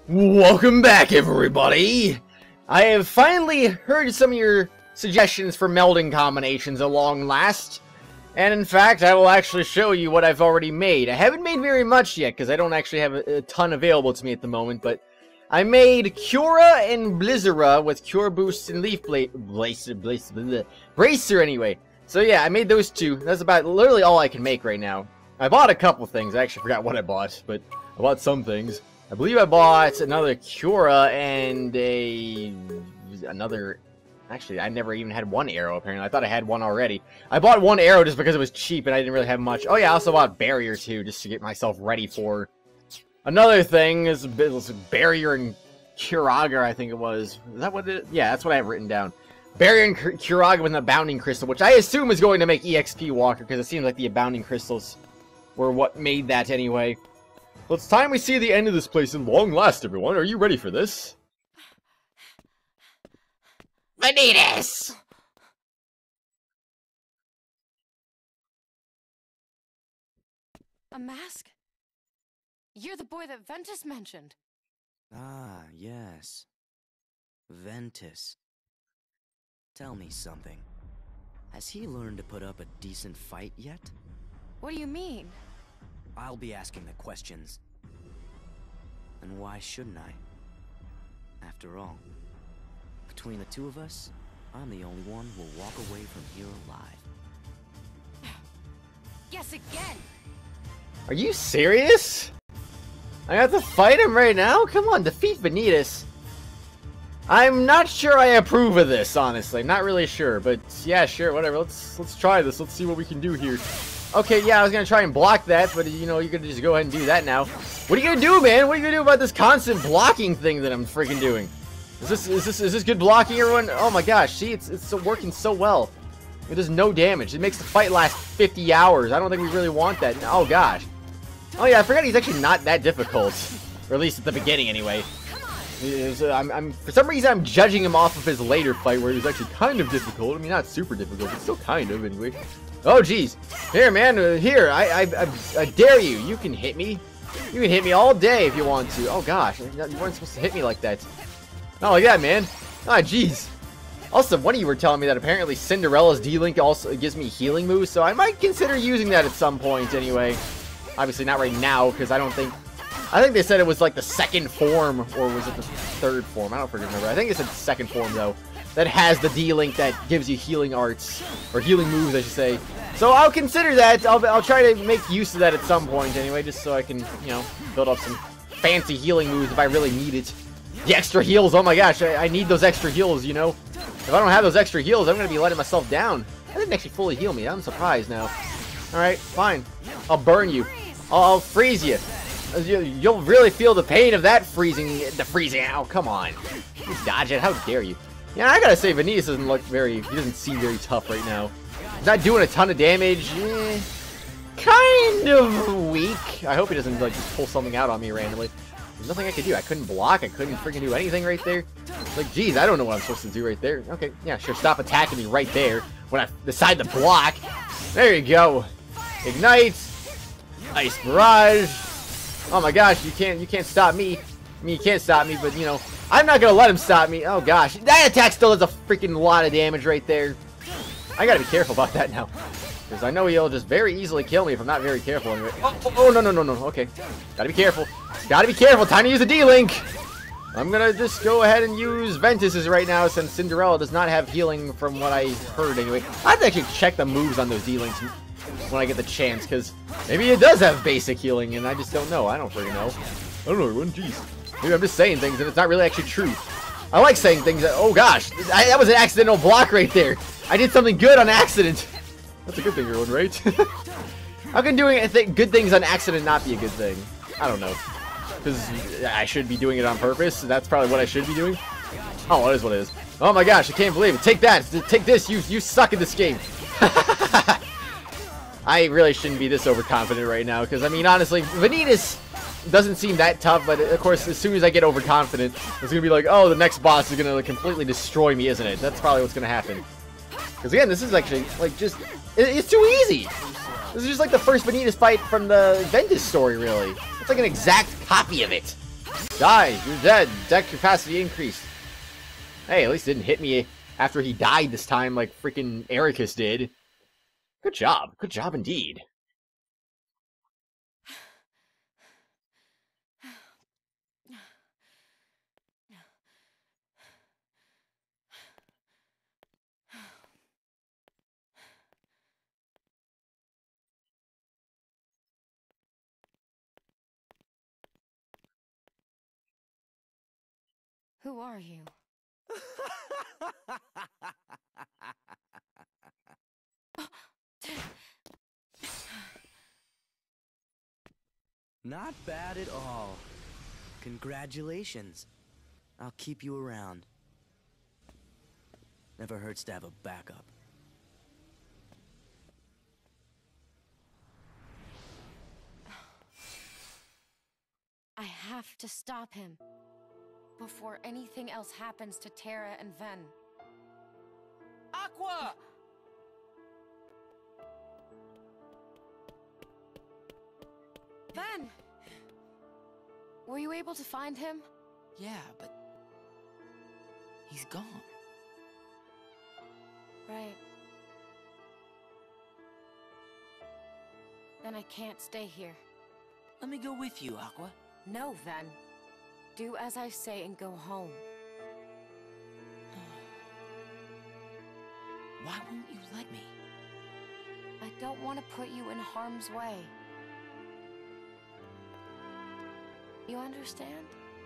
Welcome back, everybody! I have finally heard some of your suggestions for melding combinations at long last. And in fact, I will actually show you what I've already made. I haven't made very much yet, because I don't actually have a ton available to me at the moment, but I made Cura and Blizzera with Cure Boost and Leaf Bracer anyway. So yeah, I made those two. That's about literally all I can make right now. I bought a couple things. I actually forgot what I bought, but I bought some things. I believe I bought another Cura and another... Actually, I never even had one arrow, apparently. I thought I had one already. I bought one arrow just because it was cheap and I didn't really have much. Oh yeah, I also bought barrier too, just to get myself ready for... Another thing is barrier and Curaga, I think it was. Is that what it is? Yeah, that's what I have written down. Barrier and Curaga with an abounding crystal, which I assume is going to make EXP Walker, because it seems like the abounding crystals were what made that anyway. Well, it's time we see the end of this place in long last, everyone. Are you ready for this? Ventus! A mask? You're the boy that Ventus mentioned. Ah, yes. Ventus. Tell me something. Has he learned to put up a decent fight yet? What do you mean? I'll be asking the questions. And why shouldn't I? After all, between the two of us, I'm the only one who will walk away from here alive. Guess again! Are you serious? I have to fight him right now? Come on, defeat Ventus. I'm not sure I approve of this, honestly. Not really sure, but yeah, sure, whatever. Let's try this. Let's see what we can do here. Okay, yeah, I was gonna try and block that, but you know, you could just go ahead and do that now. What are you gonna do, man? What are you gonna do about this constant blocking thing that I'm freaking doing? Is this good blocking, everyone? Oh my gosh, see, it's working so well. It does no damage. It makes the fight last 50 hours. I don't think we really want that. Oh gosh. Oh yeah, I forgot he's actually not that difficult, or at least at the beginning, anyway. For some reason, I'm judging him off of his later fight, where he was actually kind of difficult. I mean, not super difficult, but still kind of, anyway. Oh, jeez. Here, man. Here. I dare you. You can hit me. You can hit me all day if you want to. Oh, gosh. You weren't supposed to hit me like that. Not like that, man. Ah, jeez. Also, one of you were telling me that apparently Cinderella's D-Link also gives me healing moves, so I might consider using that at some point, anyway. Obviously, not right now, because I think they said it was like the second form, or was it the third form? I don't freaking remember. I think it's the second form, though, that has the D-Link that gives you healing arts, or healing moves, I should say. So I'll consider that. I'll try to make use of that at some point, anyway, just so I can, you know, build up some fancy healing moves if I really need it. The extra heals, oh my gosh, I need those extra heals, you know? If I don't have those extra heals, I'm going to be letting myself down. That didn't actually fully heal me. I'm surprised now. Alright, fine. I'll burn you. I'll freeze you. You'll really feel the pain of that freezing. Oh, come on. You dodge it. How dare you? Yeah, I gotta say, Ventus doesn't look he doesn't seem very tough right now. He's not doing a ton of damage. Kind of weak. I hope he doesn't, like, just pull something out on me randomly. There's nothing I could do. I couldn't block. I couldn't freaking do anything right there. Like, geez, I don't know what I'm supposed to do right there. Okay, yeah, sure. Stop attacking me right there when I decide to block. There you go. Ignite. Ice barrage. Oh my gosh, you can't stop me. I mean, you can't stop me, but you know, I'm not gonna let him stop me. Oh gosh, that attack still does a freaking lot of damage right there. I gotta be careful about that now, because I know he'll just very easily kill me if I'm not very careful. Anyway. Oh no. Okay, gotta be careful. Gotta be careful. Time to use a D-Link. I'm gonna just go ahead and use Ventus's right now, since Cinderella does not have healing from what I heard anyway. I have to actually check the moves on those D-Links when I get the chance, because maybe it does have basic healing, and I just don't know. I don't freaking know. I don't know, everyone. Jeez. Maybe I'm just saying things, and it's not really actually true. I like saying things that... Oh, gosh. That was an accidental block right there. I did something good on accident. That's a good thing, everyone, right? How can doing good things on accident not be a good thing? I don't know. Because I should be doing it on purpose. That's probably what I should be doing. Oh, it is what it is. Oh, my gosh. I can't believe it. Take that. Take this. You suck at this game. I really shouldn't be this overconfident right now, because, I mean, honestly, Ventus doesn't seem that tough, but, of course, as soon as I get overconfident, it's going to be like, oh, the next boss is going to completely destroy me, isn't it? That's probably what's going to happen. Because, again, this is actually, like, just... It's too easy! This is just like the first Ventus fight from the Ventus story, really. It's like an exact copy of it. Die! You're dead! Deck capacity increased. Hey, at least it didn't hit me after he died this time like freaking Ericus did. Good job. Good job indeed. Who are you? Not bad at all. Congratulations. I'll keep you around. Never hurts to have a backup. I have to stop him before anything else happens to Terra and Ven. Aqua! Ven! Were you able to find him? Yeah, but he's gone. Right. Then I can't stay here. Let me go with you, Aqua. No, Ven. Do as I say and go home. Why won't you let me? I don't want to put you in harm's way. You understand?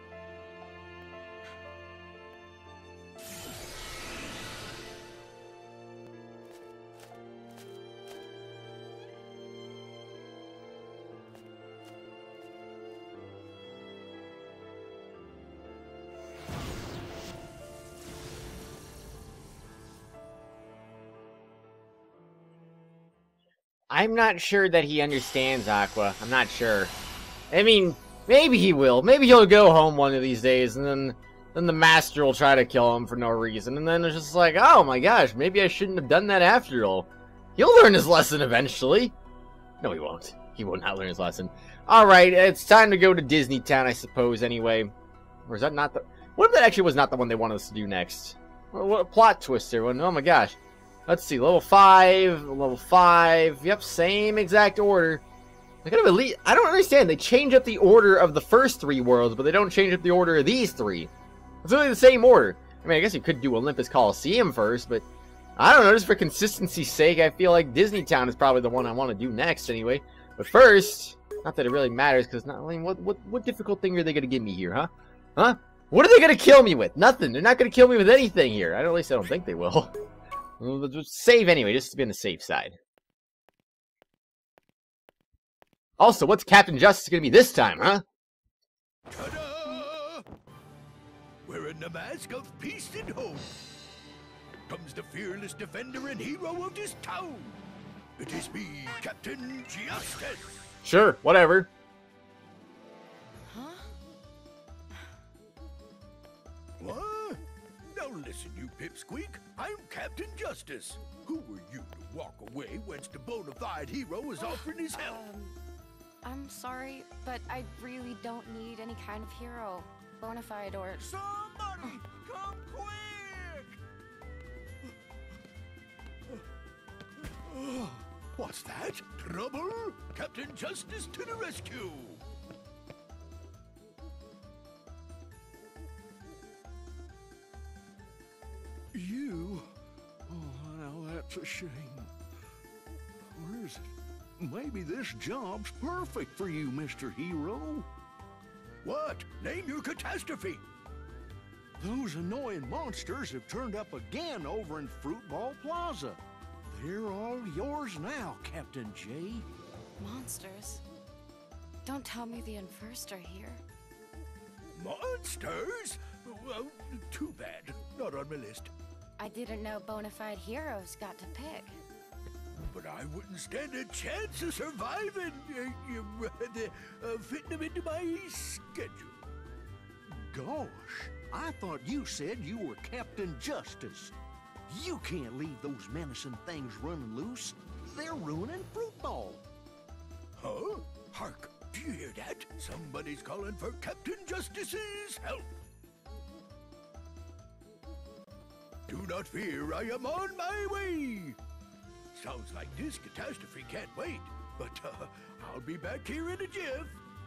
I'm not sure that he understands Aqua. I'm not sure. I mean, maybe he will. Maybe he'll go home one of these days, and then the Master will try to kill him for no reason. And then it's just like, oh my gosh, maybe I shouldn't have done that after all. He'll learn his lesson eventually. No, he won't. He will not learn his lesson. Alright, it's time to go to Disney Town, I suppose, anyway. Or is that not the... What if that actually was not the one they wanted us to do next? What a plot twist there. Oh my gosh. Let's see, level 5, level 5. Yep, same exact order. I don't understand. They change up the order of the first 3 worlds, but they don't change up the order of these 3. It's really the same order. I mean, I guess you could do Olympus Coliseum first, but I don't know. Just for consistency's sake, I feel like Disney Town is probably the one I want to do next anyway. But first, not that it really matters, because I mean, what difficult thing are they going to give me here, huh? Huh? What are they going to kill me with? Nothing. They're not going to kill me with anything here. At least I don't think they will. We'll just save anyway, just to be on the safe side. Also, what's Captain Justice going to be this time, huh? Ta-da! Wearing the mask of peace and hope comes the fearless defender and hero of this town. It is me, Captain Justice. Sure, whatever. Huh? What? Now listen, you pipsqueak. I'm Captain Justice. Who were you to walk away whence the bona fide hero is offering his help? I'm sorry, but I really don't need any kind of hero. Bonafide or... Somebody, come quick! What's that? Trouble? Captain Justice to the rescue! You? Oh, now that's a shame. Where is it? Maybe this job's perfect for you, Mr. Hero. What? Name your catastrophe. Those annoying monsters have turned up again over in Fruitball Plaza. They're all yours now, Captain J. Monsters? Don't tell me the Unversed are here. Monsters? Well, too bad. Not on my list. I didn't know bonafide heroes got to pick. But I wouldn't stand a chance of surviving, fitting them into my schedule. Gosh, I thought you said you were Captain Justice. You can't leave those menacing things running loose. They're ruining Fruitball. Huh? Hark, Do you hear that? Somebody's calling for Captain Justice's help. Do not fear, I am on my way. Sounds like this catastrophe can't wait, but I'll be back here in a jiff.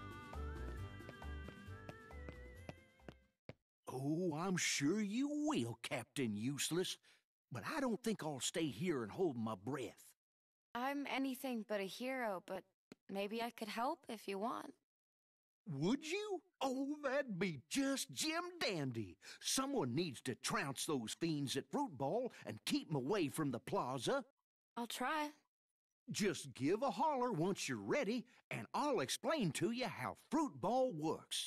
Oh, I'm sure you will, Captain Useless. But I don't think I'll stay here and hold my breath. I'm anything but a hero, but maybe I could help if you want. Would you? Oh, that'd be just Jim Dandy. Someone needs to trounce those fiends at Fruitball and keep them away from the plaza. I'll try. Just give a holler once you're ready, and I'll explain to you how Fruitball works.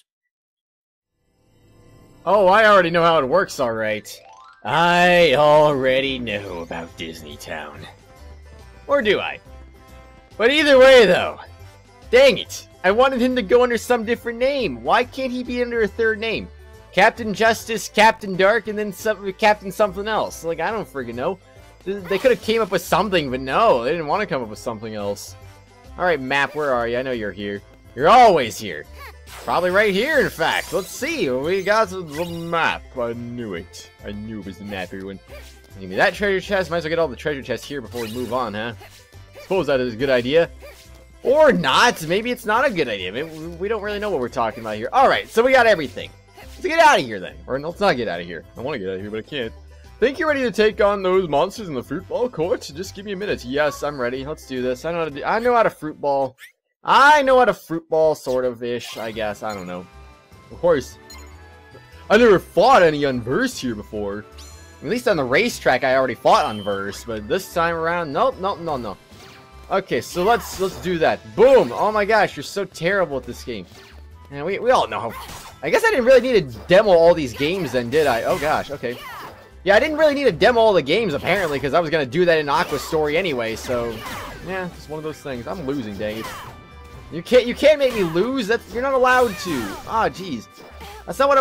Oh, I already know how it works, alright. I already know about Disney Town. Or do I? But either way, though, dang it. I wanted him to go under some different name. Why can't he be under a third name? Captain Justice, Captain Dark, and then Captain something else. Like, I don't friggin' know. They could have came up with something, but no, they didn't want to come up with something else. Alright, map, where are you? I know you're here. You're always here. Probably right here, in fact. Let's see. We got the map. I knew it. I knew it was the map, everyone. Give me that treasure chest. Might as well get all the treasure chests here before we move on, huh? Suppose that is a good idea. Or not. Maybe it's not a good idea. Maybe we don't really know what we're talking about here. Alright, so we got everything. Let's get out of here, then. Or let's not get out of here. I want to get out of here, but I can't. Think you're ready to take on those monsters in the Fruitball court? Just give me a minute. Yes, I'm ready. Let's do this. I know how to Fruitball. I know how to Fruitball, sort of-ish, I guess. I don't know. Of course, I never fought any Unversed here before. At least on the racetrack, I already fought Unversed, but this time around, nope. Okay, so let's do that. Boom! Oh my gosh, you're so terrible at this game. And we all know how... I guess I didn't really need to demo all these games then, did I? Oh gosh, okay. Yeah, I didn't really need to demo all the games, apparently, because I was going to do that in Aqua's story anyway, so... Yeah, it's one of those things. I'm losing, dang it. You can't make me lose. You're not allowed to. Ah, jeez. That's not what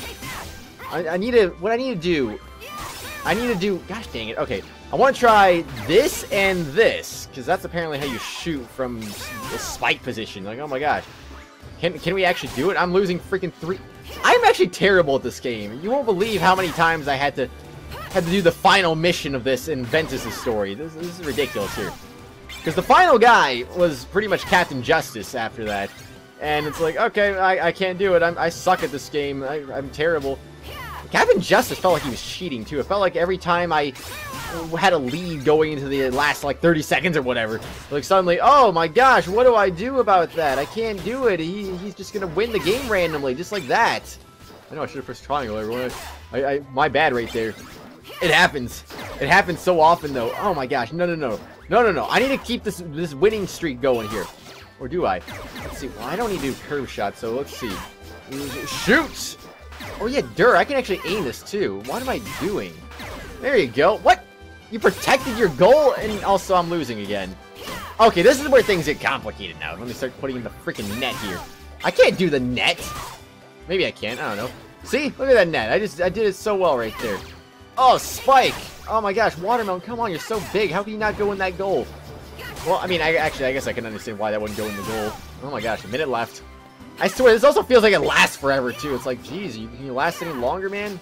I need to. What I need to do. Gosh dang it. Okay, I want to try this and this because that's apparently how you shoot from a spike position. Like, oh my gosh, can we actually do it? I'm losing freaking 3. I'm actually terrible at this game. You won't believe how many times I had to do the final mission of this in Ventus' story. This is ridiculous here. Because the final guy was pretty much Captain Justice after that. And it's like, okay, I can't do it. I suck at this game. I'm terrible. Captain Justice felt like he was cheating, too. It felt like every time I had a lead going into the last, like, 30 seconds or whatever. Like, suddenly, oh my gosh, what do I do about that? I can't do it. He's just going to win the game randomly, just like that. I know I should have pressed triangle, everyone. My bad right there. It happens. It happens so often, though. Oh my gosh, no. I need to keep this winning streak going here. Or do I? Let's see. Well, I don't need to do curve shots, so let's see. Shoot! Oh yeah, I can actually aim this too. What am I doing? There you go. What? You protected your goal, and also I'm losing again. Okay, this is where things get complicated now. Let me start putting in the freaking net here. I can't do the net. Maybe I can. I don't know. See? Look at that net. I did it so well right there. Oh, spike! Oh my gosh, Watermelon, come on, you're so big. How can you not go in that goal? Well, I mean, I guess I can understand why that wouldn't go in the goal. Oh my gosh, a minute left. I swear, this also feels like it lasts forever, too. It's like, geez, can you last any longer, man?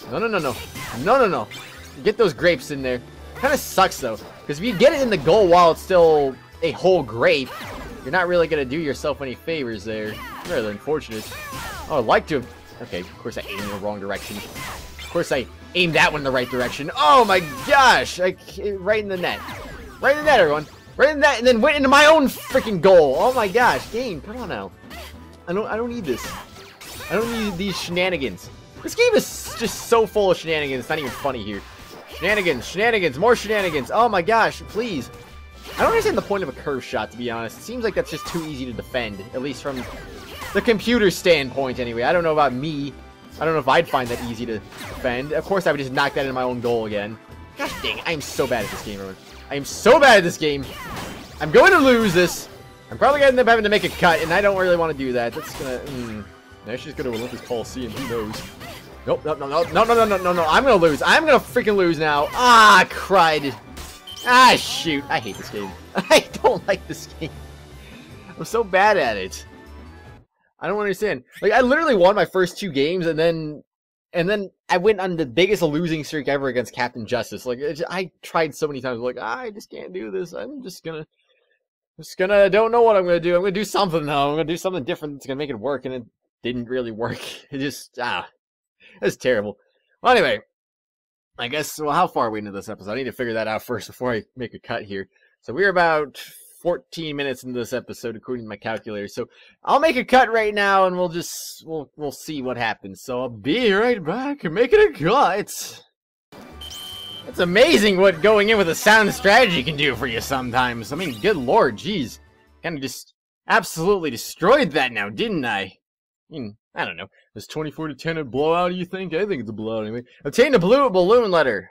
No. Get those grapes in there. Kind of sucks, though, because if you get it in the goal while it's still a whole grape, you're not really going to do yourself any favors there. Rather unfortunate. Oh, I'd like to have... Okay, of course I aimed in the wrong direction. Of course I aimed that one in the right direction. Oh my gosh! Right in the net. Right in the net, everyone. Right in that, and then went into my own freaking goal. Oh my gosh, game, come on now. I don't need this. I don't need these shenanigans. This game is just so full of shenanigans. It's not even funny here. Shenanigans, more shenanigans. Oh my gosh, please. I don't understand the point of a curve shot, to be honest. It seems like that's just too easy to defend, at least from the computer standpoint, anyway. I don't know about me. I don't know if I'd find that easy to defend. Of course, I would just knock that into my own goal again. Gosh dang, I am so bad at this game, everyone. I am so bad at this game. I'm going to lose this. I'm probably going to end up having to make a cut, and I don't really want to do that. That's going to... Now she's going to Olympus Coliseum. Who knows? Nope, no. I'm going to lose. I'm going to freaking lose now. Ah, cried. Ah, shoot. I hate this game. I don't like this game. I'm so bad at it. I don't understand. Like, I literally won my first 2 games, and then I went on the biggest losing streak ever against Captain Justice. Like, I tried so many times. Like, I just can't do this. I'm just gonna, don't know what I'm gonna do. I'm gonna do something though. I'm gonna do something different that's gonna make it work, and it didn't really work. It just, it's terrible. Well, anyway, I guess, well, how far are we into this episode? I need to figure that out first before I make a cut here. So we're about 14 minutes into this episode, according to my calculator. So I'll make a cut right now, and we'll see what happens. So I'll be right back and making a cut. It's amazing what going in with a sound strategy can do for you sometimes. I mean, good lord, jeez. Kind of just absolutely destroyed that now, didn't I? I mean, I don't know. Is 24-10 a blowout, do you think? I think it's a blowout anyway. Obtain a blue balloon letter.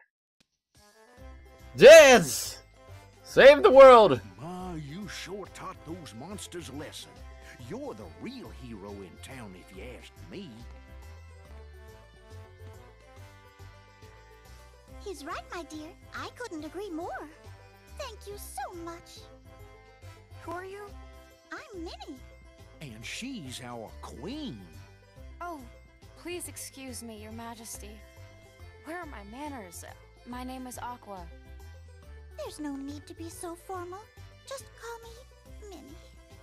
Dance! Save the world! My, you sure taught those monsters a lesson. You're the real hero in town, if you ask me. He's right, my dear. I couldn't agree more. Thank you so much. Who are you? I'm Minnie. And she's our queen. Oh, please excuse me, Your Majesty. Where are my manners? My name is Aqua. There's no need to be so formal. Just call me Minnie.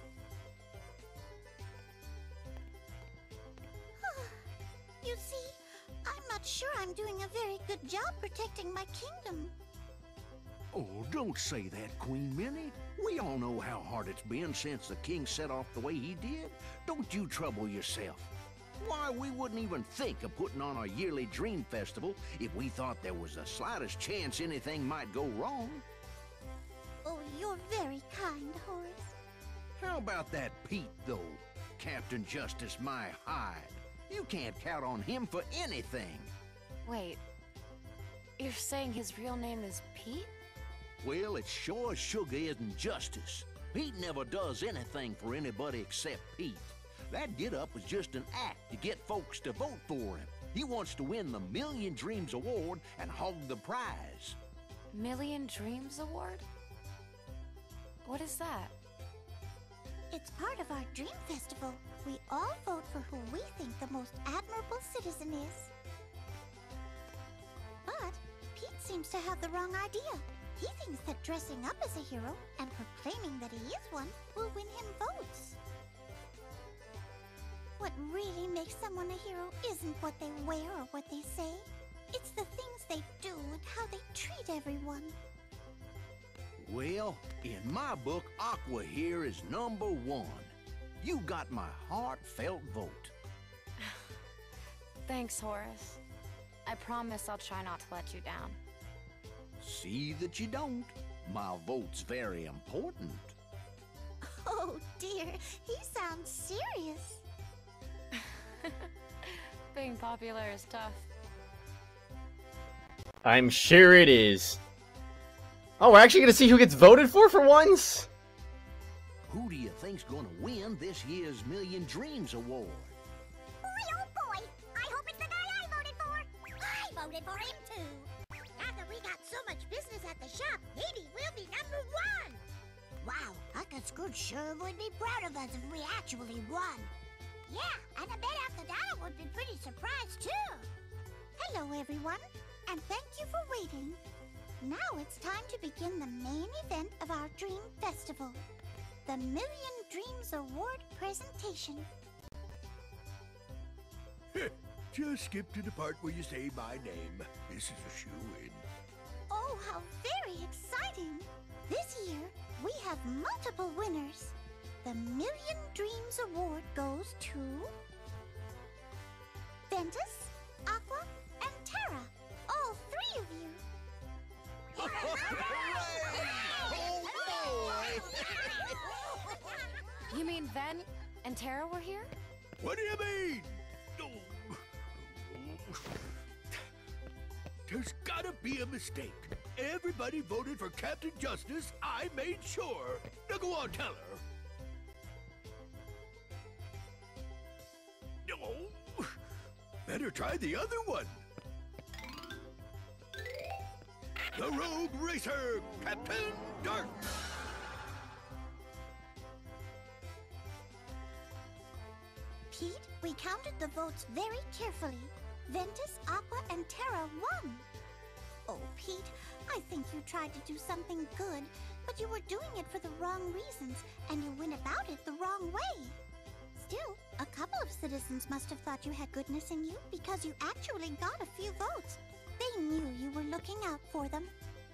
You see, I'm not sure I'm doing a very good job protecting my kingdom. Oh, don't say that, Queen Minnie. We all know how hard it's been since the king set off the way he did. Don't you trouble yourself. Why, we wouldn't even think of putting on our yearly dream festival if we thought there was the slightest chance anything might go wrong. Oh, you're very kind, Horace. How about that Pete, though? Captain Justice my hide. You can't count on him for anything. Wait, you're saying his real name is Pete? Well, it's sure as sugar isn't justice. Pete never does anything for anybody except Pete. That get-up was just an act to get folks to vote for him. He wants to win the Million Dreams Award and hog the prize. Million Dreams Award? What is that? It's part of our dream festival. We all vote for who we think the most admirable citizen is. But Pete seems to have the wrong idea. He thinks that dressing up as a hero and proclaiming that he is one will win him votes. What really makes someone a hero isn't what they wear or what they say. It's the things they do and how they treat everyone. Well, in my book, Aqua here is #1. You got my heartfelt vote. Thanks, Horace. I promise I'll try not to let you down. See that you don't. My vote's very important. Oh dear, he sounds serious. Being popular is tough. I'm sure it is. Oh, we're actually gonna see who gets voted for once? Who do you think's gonna win this year's Million Dreams Award? Boy, oh boy, I hope it's the guy I voted for. I voted for him too. Now that we got so much business at the shop, maybe we'll be #1. Wow, Uncle Scrooge sure would be proud of us if we actually won. Yeah, and I bet Uncle Donald would be pretty surprised too. Hello everyone, and thank you for waiting. Now it's time to begin the main event of our Dream Festival, the Million Dreams Award presentation. Just skip to the part where you say my name. This is a shoo-in. Oh, how very exciting! This year, we have multiple winners. The Million Dreams Award goes to Ventus, Aqua, and Terra. All 3 of you. You mean Ven and Terra were here? What do you mean? There's gotta be a mistake. Everybody voted for Captain Justice. I made sure. Now go on, tell her. No. Better try the other one. The Rogue Racer, Captain Dark. We counted the votes very carefully. Ventus, Aqua, and Terra won. Oh, Pete, I think you tried to do something good, but you were doing it for the wrong reasons, and you went about it the wrong way. Still, a couple of citizens must have thought you had goodness in you because you actually got a few votes. They knew you were looking out for them.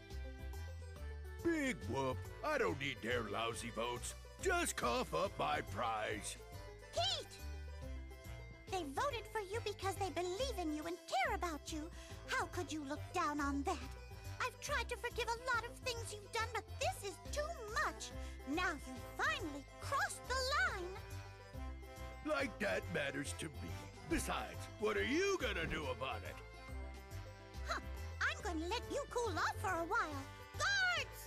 Big whoop. I don't need their lousy votes. Just cough up my prize. Pete! They voted for you because they believe in you and care about you. How could you look down on that? I've tried to forgive a lot of things you've done, but this is too much. Now you've finally crossed the line. Like that matters to me. Besides, what are you gonna do about it? Huh. I'm going to let you cool off for a while. Guards!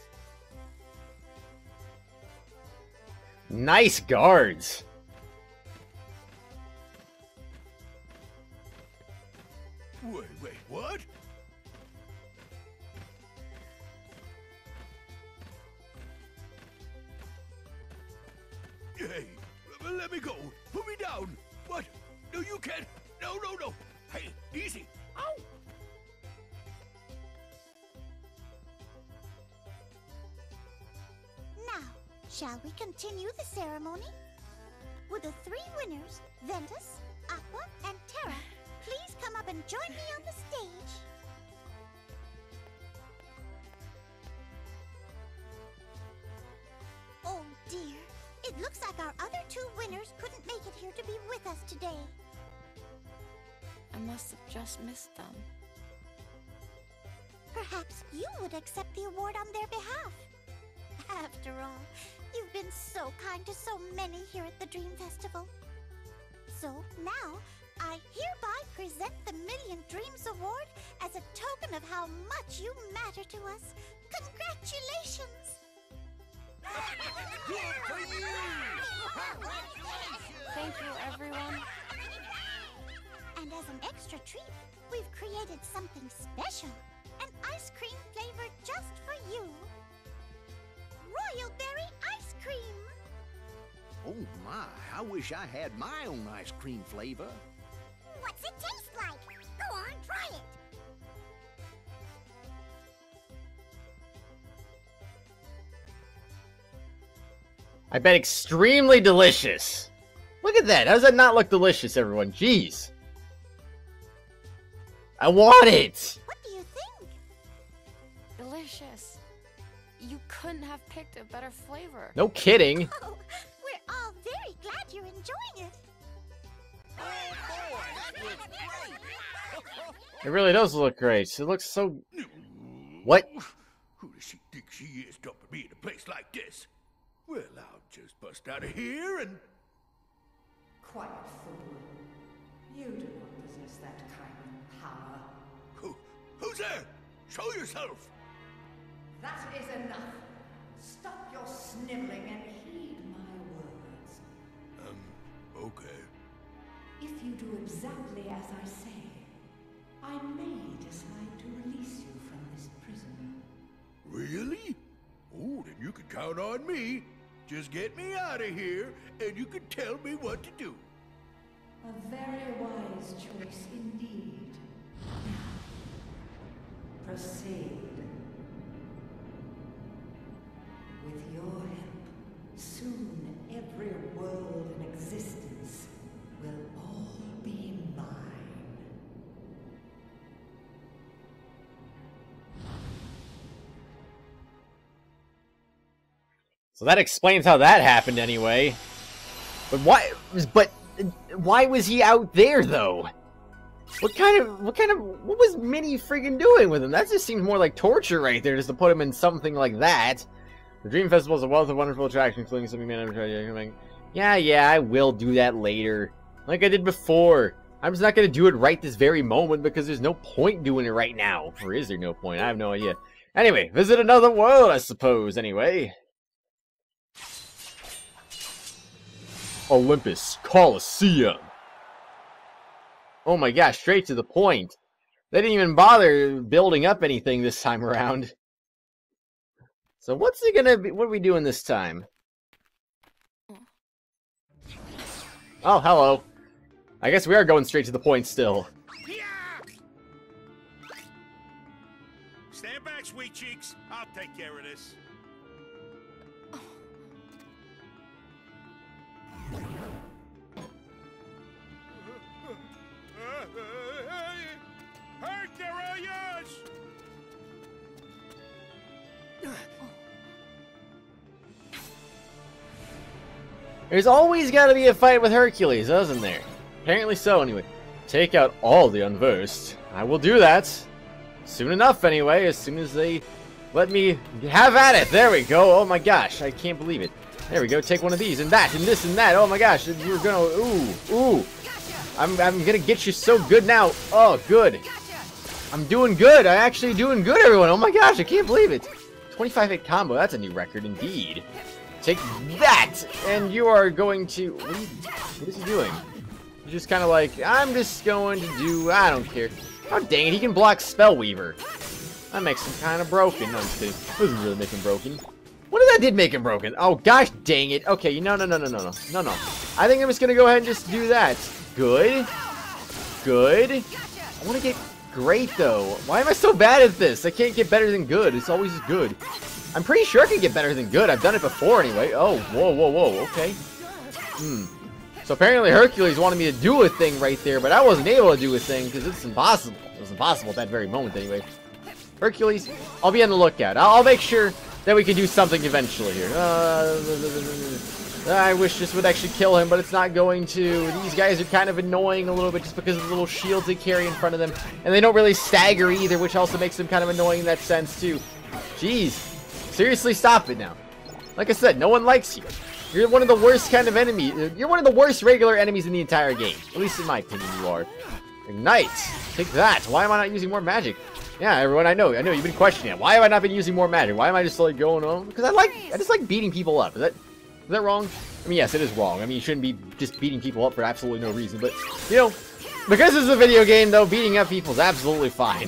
Nice guards. Wait, what? Hey, let me go. Put me down. What? No, you can't. No. Hey, easy. Ow! Now, shall we continue the ceremony? Would the three winners, Ventus, Aqua, and Terra, please come up and join me on the stage? Oh dear, it looks like our other two winners couldn't make it here to be with us today. I must have just missed them. Perhaps you would accept the award on their behalf. After all, you've been so kind to so many here at the Dream Festival. So now, I hereby present the Million Dreams Award as a token of how much you matter to us. Congratulations! Good for you! Thank you, everyone. And as an extra treat, we've created something special. An ice cream flavor just for you. Royal Berry Ice Cream! Oh my, I wish I had my own ice cream flavor. What's it taste like? Go on, try it! I bet extremely delicious. Look at that. How does that not look delicious, everyone? Jeez. I want it. What do you think? Delicious. You couldn't have picked a better flavor. No kidding. Oh, we're all very glad you're enjoying it. It really does look great. It looks so... What? Who does she think she is dumping me in a place like this? Well, I'll just bust out of here and... Quiet, fool. You do not possess that kind of power. Who's there? Show yourself! That is enough. Stop your sniveling and heed my words. Okay. If you do exactly as I say, I may decide to release you from this prison. Really? Oh, then you can count on me. Just get me out of here, and you can tell me what to do. A very wise choice indeed. Proceed. With your help, soon every world in existence will all be mine. So that explains how that happened anyway. But why was he out there though? What was Minnie friggin' doing with him? That just seems more like torture right there, just to put him in something like that. The Dream Festival is a wealth of wonderful attractions, including something man. Yeah, I will do that later. Like I did before. I'm just not gonna do it right this very moment because there's no point doing it right now. Or is there no point? I have no idea. Anyway, visit another world, I suppose, anyway. Olympus Coliseum. Oh my gosh, straight to the point. They didn't even bother building up anything this time around. So what's it gonna be? What are we doing this time? Oh, hello. I guess we are going straight to the point still. Stand back, sweet cheeks. I'll take care of this. Hercules! There's always got to be a fight with Hercules, doesn't there? Apparently so, anyway. Take out all the Unversed. I will do that. Soon enough, anyway. As soon as they let me have at it. There we go. Oh my gosh. I can't believe it. There we go. Take one of these and that and this and that. Oh my gosh. You're gonna... Ooh. I'm gonna get you so good now. Oh, good. I'm doing good. I'm actually doing good, everyone. Oh my gosh. I can't believe it. 25-hit combo. That's a new record indeed. Take that! And you are going to... What is he doing? He's just kind of like, I'm just going to do... I don't care. Oh, dang it. He can block Spellweaver. That makes him kind of broken. No, I'm just kidding. Doesn't really make him broken. What if that did make him broken? Oh, gosh dang it. Okay, no. I think I'm just going to go ahead and just do that. Good. Good. I want to get great, though. Why am I so bad at this? I can't get better than good. It's always good. I'm pretty sure I can get better than good. I've done it before anyway. Oh, whoa. Okay. So apparently Hercules wanted me to do a thing right there, but I wasn't able to do a thing because it's impossible. It was impossible at that very moment anyway. Hercules, I'll be on the lookout. I'll make sure that we can do something eventually here. I wish this would actually kill him, but it's not going to. These guys are kind of annoying a little bit just because of the little shields they carry in front of them. And they don't really stagger either, which also makes them kind of annoying in that sense too. Jeez. Seriously, stop it now. Like I said, no one likes you. You're one of the worst kind of enemy. You're one of the worst regular enemies in the entire game. At least in my opinion, you are. Ignite. Take that. Why am I not using more magic? Yeah, everyone, I know you've been questioning it. Why have I not been using more magic? Why am I just like going on? Because I just like beating people up. Is that wrong? I mean, yes, it is wrong. I mean, you shouldn't be just beating people up for absolutely no reason. But, you know, because this is a video game, though, beating up people is absolutely fine.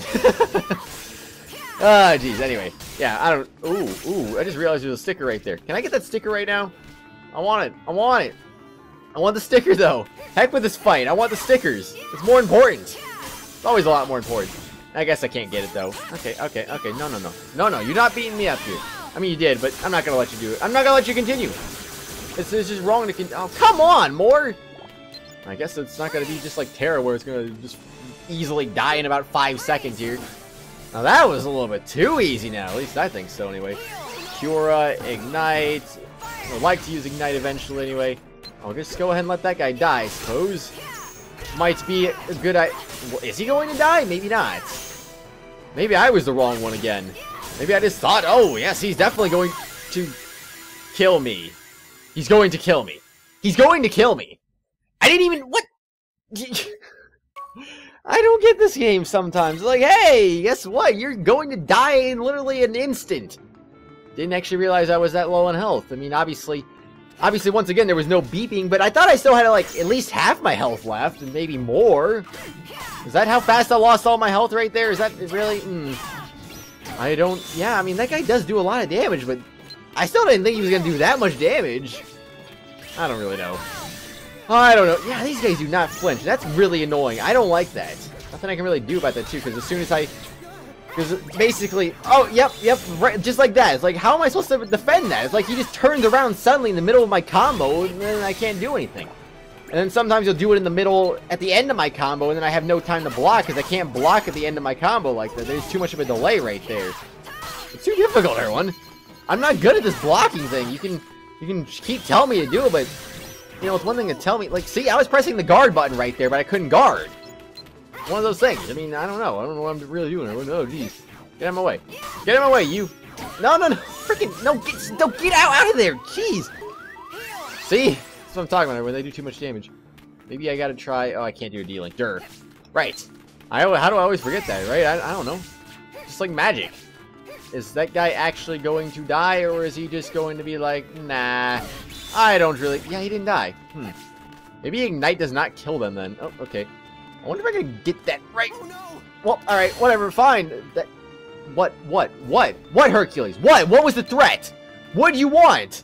Ah, jeez. Anyway, yeah, I don't... Ooh, I just realized there's a sticker right there. Can I get that sticker right now? I want it. I want the sticker, though. Heck with this fight. I want the stickers. It's more important. It's always a lot more important. I guess I can't get it, though. Okay. No, you're not beating me up here. I mean, you did, but I'm not going to let you do it. I'm not going to let you continue. It's just wrong to continue. Oh, come on, more. I guess it's not going to be just like Terra, where it's going to just easily die in about 5 seconds here. Now that was a little bit too easy now. At least I think so anyway. Cura, Ignite. I would like to use Ignite eventually anyway. I'll just go ahead and let that guy die, I suppose. Might be a good idea. Is he going to die? Maybe not. Maybe I was the wrong one again. Maybe I just thought, oh yes, he's definitely going to kill me. He's going to kill me. He's going to kill me. I didn't even... What? I don't get this game sometimes. Like, hey, guess what? You're going to die in literally an instant. Didn't actually realize I was that low on health. I mean, obviously, once again, there was no beeping, but I thought I still had, like, at least half my health left, and maybe more. Is that how fast I lost all my health right there? Is that really? I don't... Yeah, I mean, that guy does do a lot of damage, but I still didn't think he was going to do that much damage. I don't really know. I don't know. Yeah, these guys do not flinch. That's really annoying. I don't like that. Nothing I can really do about that, too, because as soon as I... Because basically... Oh, yep, right, just like that. It's like, how am I supposed to defend that? It's like he just turns around suddenly in the middle of my combo, and then I can't do anything. And then sometimes he'll do it in the middle, at the end of my combo, and then I have no time to block, because I can't block at the end of my combo like that. There's too much of a delay right there. It's too difficult, everyone. I'm not good at this blocking thing. You can keep telling me to do it, but... You know, it's one thing to tell me, like, see, I was pressing the guard button right there, but I couldn't guard. One of those things. I mean, I don't know. I don't know what I'm really doing. Oh, jeez. Get out of my way. Get out of my way, you. No. Freaking, no, get out of there. Jeez. See? That's what I'm talking about when they do too much damage. Maybe I gotta try, oh, I can't do a D-Link. Right. How do I always forget that, right? I don't know. Just like magic. Is that guy actually going to die, or is he just going to be like, nah... I don't really... Yeah, he didn't die. Maybe Ignite does not kill them then. Oh, okay. I wonder if I can get that right. Oh, no. Well, alright, whatever, fine. That... What, Hercules? What was the threat? What do you want?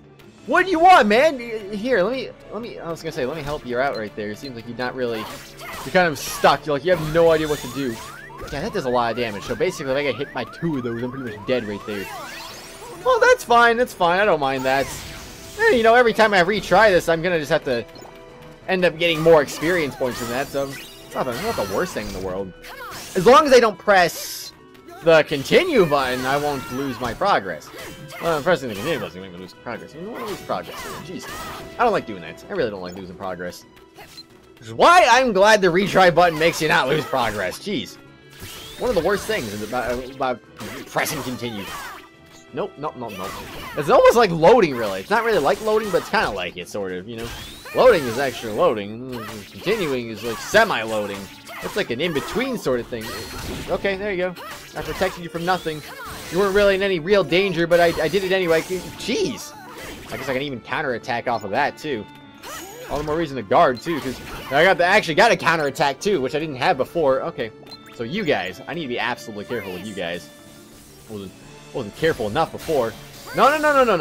What do you want, man? Here, let me, I was gonna say, let me help you out right there. It seems like you're not really, you're kind of stuck. You're like, you have no idea what to do. Yeah, that does a lot of damage. So basically, if I get hit by 2 of those, I'm pretty much dead right there. Well, that's fine, I don't mind that. And, you know, every time I retry this, I'm gonna just have to end up getting more experience points from that, so it's not the worst thing in the world. As long as I don't press the continue button, I won't lose my progress. Well, I'm pressing the continue button, I'm gonna lose progress. I don't want to lose progress. Jeez. I don't like doing that. I really don't like losing progress. Which is why I'm glad the retry button makes you not lose progress. Jeez. One of the worst things is about pressing continue. Nope. It's almost like loading, really. It's not really like loading, but it's kind of like it, sort of, you know? Loading is actually loading. Continuing is like semi-loading. It's like an in-between sort of thing. Okay, there you go. I protected you from nothing. You weren't really in any real danger, but I did it anyway. Jeez. I guess I can even counterattack off of that, too. All the more reason to guard, too, because I actually got a counterattack, too, which I didn't have before. Okay, so you guys. I need to be absolutely careful with you guys. Wasn't careful enough before. No.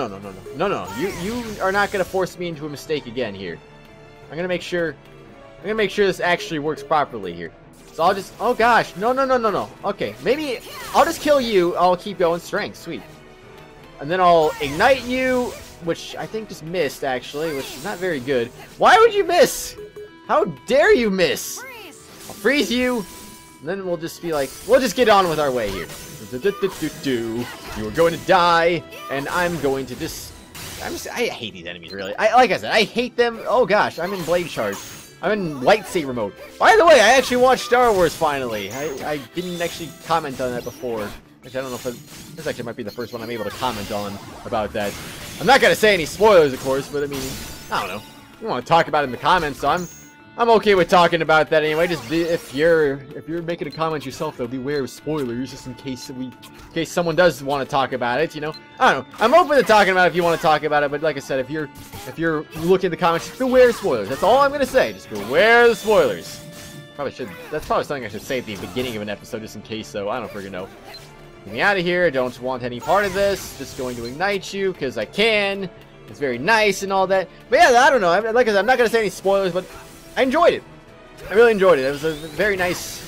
You are not going to force me into a mistake again here. I'm going to make sure this actually works properly here. So I'll just, oh gosh, no. Okay, maybe I'll just kill you. I'll keep going strength, sweet. And then I'll ignite you, which I think just missed actually, which is not very good. Why would you miss? How dare you miss? I'll freeze you, and then we'll just be like, we'll just get on with our way here. You are going to die, and I'm going to just, I hate these enemies, really. Like I said, I hate them. Oh gosh, I'm in Blade Charge. I'm in lightsaber mode. By the way, I actually watched Star Wars finally. I didn't actually comment on that before. Actually, I don't know if this actually might be the first one I'm able to comment on about that. I'm not gonna say any spoilers, of course, but I mean, I don't know. You want to talk about it in the comments, so I'm okay with talking about that anyway. Just if you're making a comment yourself, though, beware of spoilers, just in case someone does want to talk about it. You know, I don't know. I'm open to talking about it if you want to talk about it, but like I said, if you're looking at the comments, just beware of spoilers. That's all I'm gonna say. Just beware of the spoilers. Probably should. That's probably something I should say at the beginning of an episode, just in case. Though I don't freaking know. Get me out of here. I don't want any part of this. Just going to ignite you because I can. It's very nice and all that. But yeah, I don't know. Like I said, I'm not gonna say any spoilers, but I enjoyed it. I really enjoyed it. It was a very nice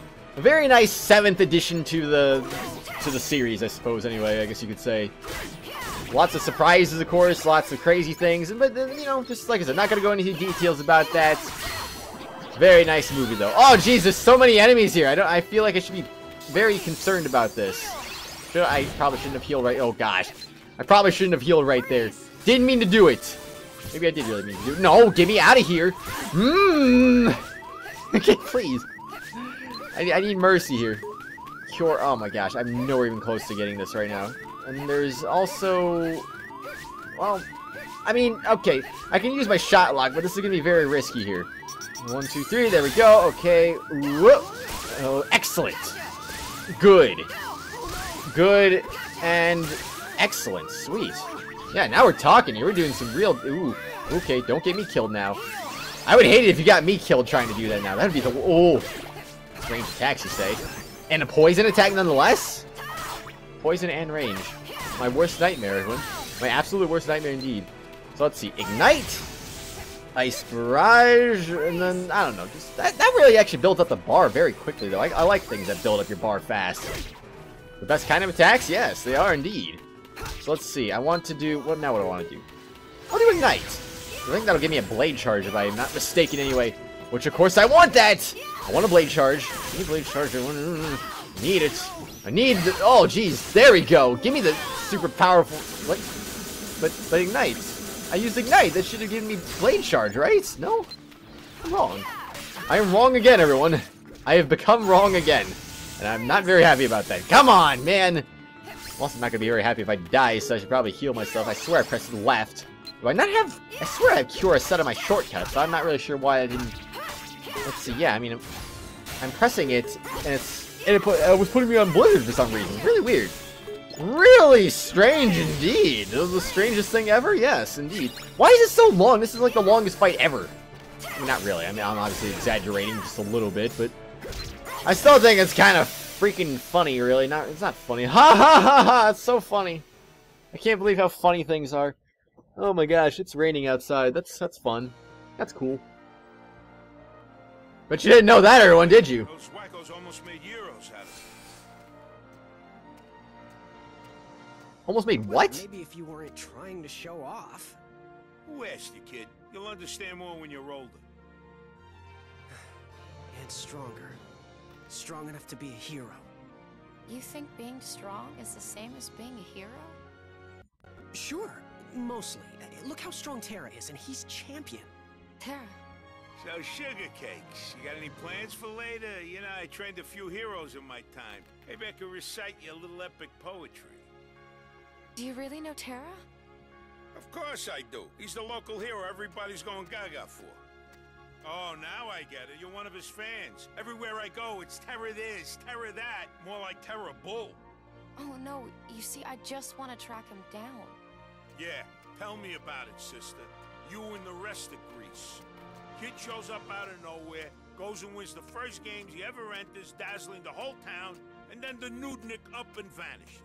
7th addition to the series, I suppose. Anyway, I guess you could say. Lots of surprises, of course. Lots of crazy things, but you know, just like I said, not gonna go into details about that. Very nice movie, though. Oh, jeez, there's so many enemies here. I feel like I should be very concerned about this. I probably shouldn't have healed right. Oh gosh, I probably shouldn't have healed right there. Didn't mean to do it. Maybe I did really mean to do it. No, get me out of here. Okay, please. I need mercy here. Cure. Oh my gosh, I'm nowhere even close to getting this right now. And there's also, well, I mean, okay, I can use my shot lock, but this is gonna be very risky here. 1, 2, 3. There we go. Okay. Whoop. Oh, excellent. Good and excellent. Sweet. Yeah, now we're talking here. We're doing some real... Ooh. Okay, don't get me killed now. I would hate it if you got me killed trying to do that now. That would be the... Oh. Range attacks, you say. And a poison attack nonetheless? Poison and range. My worst nightmare, everyone. My absolute worst nightmare indeed. So let's see. Ignite. Ice Barrage. And then, I don't know. Just that really actually built up the bar very quickly, though. I like things that build up your bar fast. The best kind of attacks? Yes, they are indeed. So let's see. I want to do... What now? What do I want to do? I'll do Ignite. I think that'll give me a Blade Charge if I'm not mistaken anyway. Which, of course, I want that! I want a Blade Charge. I need a Blade Charge. I need it. I need the... Oh, jeez. There we go. Give me the super powerful... What? But Ignite. I used Ignite. That should have given me Blade Charge, right? No? I'm wrong. I am wrong again, everyone. I have become wrong again. And I'm not very happy about that. Come on, man! I'm also not going to be very happy if I die, so I should probably heal myself. I swear I pressed left. Do I not have... I swear I have Cure set of my shortcuts, so I'm not really sure why I didn't... Let's see, yeah, I mean... I'm pressing it, and it was putting me on Blizzard for some reason. Really weird. Really strange indeed. It was the strangest thing ever? Yes, indeed. Why is it so long? This is like the longest fight ever. I mean, not really. I mean, I'm obviously exaggerating just a little bit, but... I still think it's kind of freaking funny, really. It's not funny. Ha ha ha ha! It's so funny. I can't believe how funny things are. Oh my gosh, it's raining outside. That's fun. That's cool. But you didn't know that, everyone, did you? Those wackos almost made euros out of it. Almost made what? Maybe if you weren't trying to show off. Who asked you, kid? You'll understand more when you're older. And stronger. Strong enough to be a hero. You think being strong is the same as being a hero? Sure, mostly. Look how strong Terra is, and he's champion. Terra. So, sugar cakes, you got any plans for later? You know, I trained a few heroes in my time. Maybe I could recite you a little epic poetry. Do you really know Terra? Of course I do. He's the local hero everybody's going gaga for. Oh, now I get it. You're one of his fans. Everywhere I go, it's Terra this, Terra that. More like Terra Bull. Oh no, you see, I just want to track him down. Yeah, tell me about it, sister. You and the rest of Greece. Kid shows up out of nowhere, goes and wins the first games he ever enters, dazzling the whole town, and then the nudnik up and vanishes.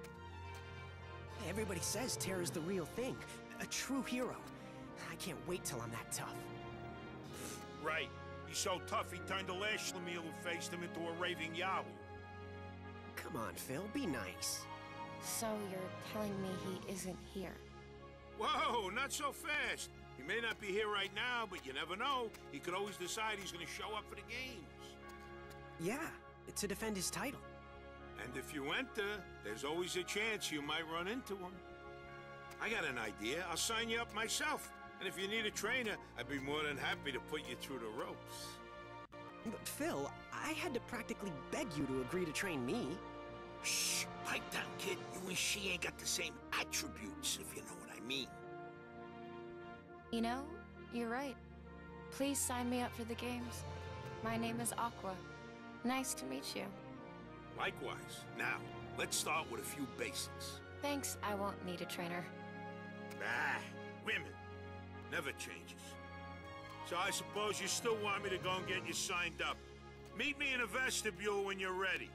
Everybody says Terra's the real thing. A true hero. I can't wait till I'm that tough. Right. He's so tough he turned the last Schlemiel who faced him into a raving Yahoo. Come on, Phil, be nice. So you're telling me he isn't here? Whoa, not so fast. He may not be here right now, but you never know. He could always decide he's going to show up for the games. Yeah, to defend his title. And if you enter, there's always a chance you might run into him. I got an idea. I'll sign you up myself. And if you need a trainer, I'd be more than happy to put you through the ropes. But Phil, I had to practically beg you to agree to train me. Shh, pipe down, kid. You and she ain't got the same attributes, if you know what I mean. You know, you're right. Please sign me up for the games. My name is Aqua. Nice to meet you. Likewise. Now, let's start with a few basics. Thanks, I won't need a trainer. Ah, women. Never changes. So I suppose you still want me to go and get you signed up. Meet me in a vestibule when you're ready.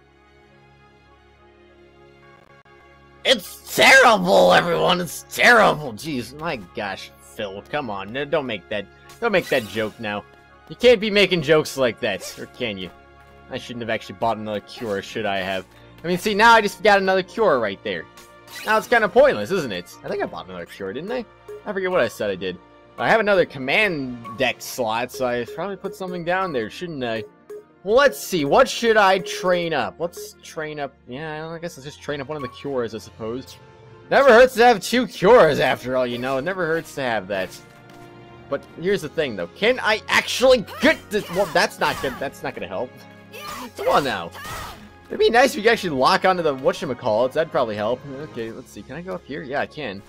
It's terrible, everyone. It's terrible. Jeez, my gosh, Phil, come on. Don't make that joke now. You can't be making jokes like that, or can you? I shouldn't have actually bought another cure, should I have? I mean, see, now I just got another cure right there. Now it's kind of pointless, isn't it? I think I bought another cure, didn't I? I forget what I said I did. I have another command deck slot, so I probably put something down there, shouldn't I? Well, let's see. What should I train up? Let's train up... Yeah, I guess let's just train up one of the cures, I suppose. Never hurts to have 2 cures, after all, you know. It never hurts to have that. But here's the thing, though. Can I actually get this? Well, that's not good. That's not going to help. Come on, now. It'd be nice if you could actually lock onto the whatchamacallits. That'd probably help. Okay, let's see. Can I go up here? Yeah, I can.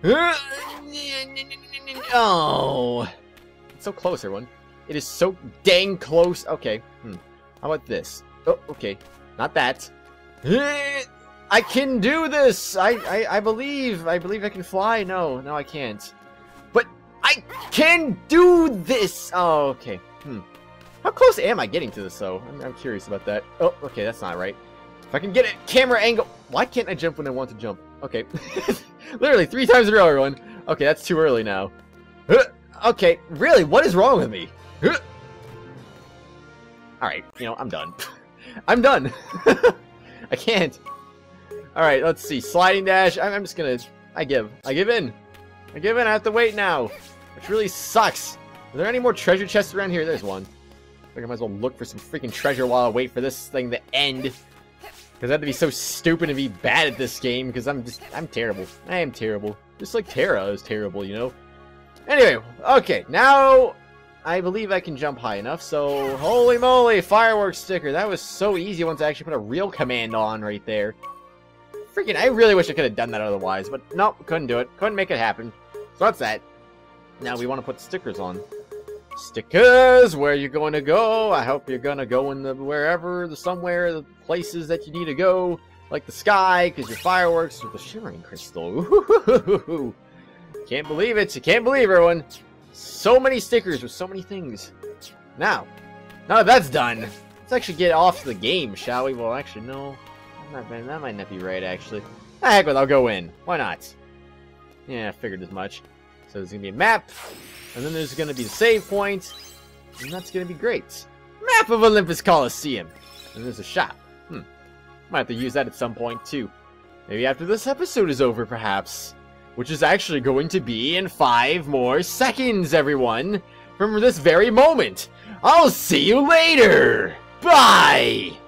Oh. It's so close, everyone. It is so dang close. Okay. How about this? Oh, okay. Not that. I can do this! I believe. I believe I can fly. No, I can't. But I can do this! Oh, okay. How close am I getting to this, though? I'm curious about that. Oh, okay, that's not right. If I can get a camera angle... Why can't I jump when I want to jump? Okay. Literally, 3 times in a row, everyone. Okay, that's too early now. Okay, really? What is wrong with me? Alright, you know, I'm done. I'm done! I can't. Alright, let's see. Sliding dash. I'm just gonna... I give in. I have to wait now. Which really sucks. Are there any more treasure chests around here? There's one. I think I might as well look for some freaking treasure while I wait for this thing to end. Because I have to be so stupid and be bad at this game. Because I'm terrible. I am terrible. Just like Terra is terrible, you know? Anyway, okay. Now, I believe I can jump high enough. So, holy moly, fireworks sticker. That was so easy once I actually put a real command on right there. Freaking, I really wish I could have done that otherwise. But nope, couldn't do it. Couldn't make it happen. So that's that. Now we want to put stickers on. Stickers, where you going to go? I hope you're going to go in the somewhere, the places that you need to go, like the sky, because your fireworks with the shimmering crystal. Ooh, can't believe it. You can't believe, everyone. So many stickers with so many things. Now that that's done, let's actually get off to the game, shall we? Well, actually, no. That might not be right, actually. Heck with it, I'll go in. Why not? Yeah, I figured as much. So there's gonna be a map, and then there's gonna be the save point, and that's gonna be great. Map of Olympus Coliseum! And there's a shop. Might have to use that at some point, too. Maybe after this episode is over, perhaps. Which is actually going to be in 5 more seconds, everyone! From this very moment! I'll see you later! Bye!